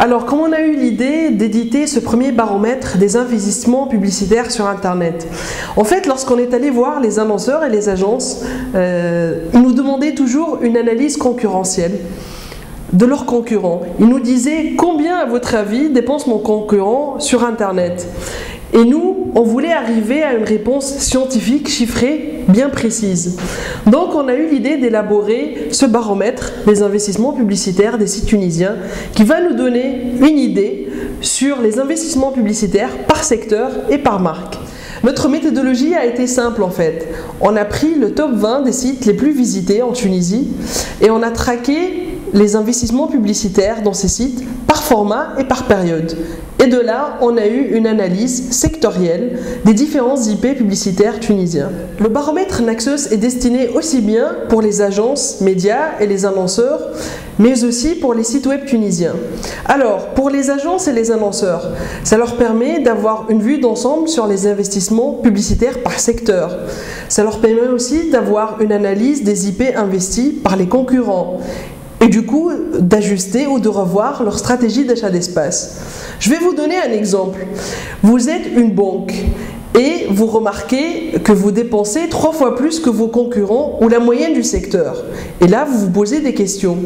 Alors, comme on a eu l'idée d'éditer ce premier baromètre des investissements publicitaires sur Internet, en fait, lorsqu'on est allé voir les annonceurs et les agences, ils nous demandaient toujours une analyse concurrentielle de leurs concurrents. Ils nous disaient combien, à votre avis, dépense mon concurrent sur Internet. Et nous, on voulait arriver à une réponse scientifique, chiffrée, bien précise. Donc on a eu l'idée d'élaborer ce baromètre des investissements publicitaires des sites tunisiens qui va nous donner une idée sur les investissements publicitaires par secteur et par marque. Notre méthodologie a été simple en fait. On a pris le top 20 des sites les plus visités en Tunisie et on a traqué les investissements publicitaires dans ces sites par format et par période. Et de là, on a eu une analyse sectorielle des différents IP publicitaires tunisiens. Le baromètre Naxos est destiné aussi bien pour les agences, médias et les annonceurs, mais aussi pour les sites web tunisiens. Alors, pour les agences et les annonceurs, ça leur permet d'avoir une vue d'ensemble sur les investissements publicitaires par secteur. Ça leur permet aussi d'avoir une analyse des IP investis par les concurrents. Et du coup, d'ajuster ou de revoir leur stratégie d'achat d'espace. Je vais vous donner un exemple. Vous êtes une banque et vous remarquez que vous dépensez 3 fois plus que vos concurrents ou la moyenne du secteur. Et là, vous vous posez des questions.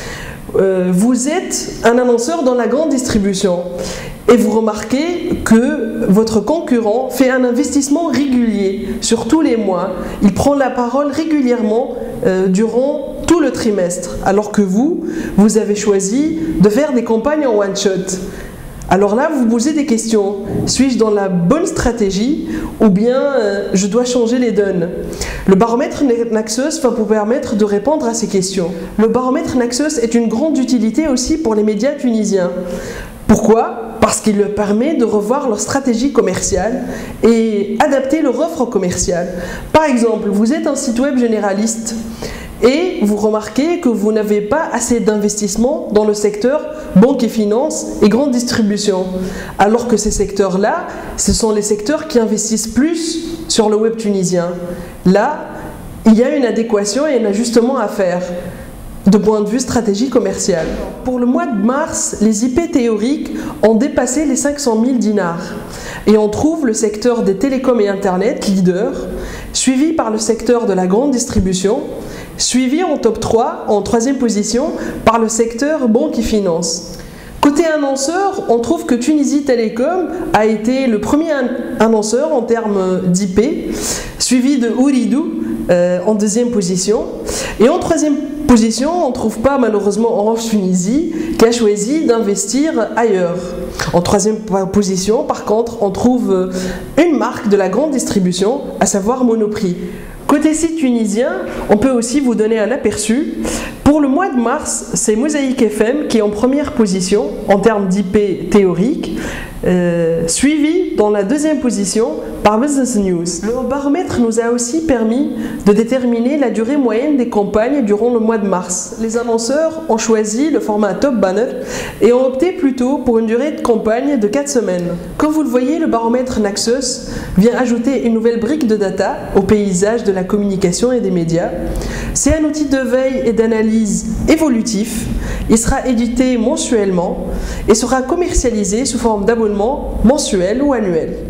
Vous êtes un annonceur dans la grande distribution et vous remarquez que votre concurrent fait un investissement régulier sur tous les mois. Il prend la parole régulièrement durant tout le trimestre, alors que vous avez choisi de faire des campagnes en one-shot. Alors là, vous vous posez des questions. Suis-je dans la bonne stratégie ou bien je dois changer les donnes? Le baromètre Naxos va vous permettre de répondre à ces questions. Le baromètre Naxos est une grande utilité aussi pour les médias tunisiens. Pourquoi? Parce qu'il leur permet de revoir leur stratégie commerciale et adapter leur offre commerciale. Par exemple, vous êtes un site web généraliste et vous remarquez que vous n'avez pas assez d'investissement dans le secteur banque et finance et grande distribution. Alors que ces secteurs-là, ce sont les secteurs qui investissent plus sur le web tunisien. Là, il y a une adéquation et un ajustement à faire de point de vue stratégie commerciale. Pour le mois de mars, les IP théoriques ont dépassé les 500 000 dinars. Et on trouve le secteur des télécoms et Internet, leader, suivi par le secteur de la grande distribution, suivi en top 3, en 3e position, par le secteur banque et finance. Côté annonceur, on trouve que Tunisie Télécom a été le premier annonceur en termes d'IP, suivi de Ooredoo en 2e position. Et en 3e position, on ne trouve pas malheureusement Orange Tunisie qui a choisi d'investir ailleurs. En 3e position, par contre, on trouve une marque de la grande distribution, à savoir Monoprix. Côté site tunisien, on peut aussi vous donner un aperçu. Pour le mois de mars, c'est Mosaïque FM qui est en première position en termes d'IP théorique, suivi dans la 2e position par Business News. Le baromètre nous a aussi permis de déterminer la durée moyenne des campagnes durant le mois de mars. Les annonceurs ont choisi le format Top Banner et ont opté plutôt pour une durée de campagne de 4 semaines. Comme vous le voyez, le baromètre Naxos vient ajouter une nouvelle brique de data au paysage de la communication et des médias. C'est un outil de veille et d'analyse évolutif. Il sera édité mensuellement et sera commercialisé sous forme d'abonnement mensuel ou annuel.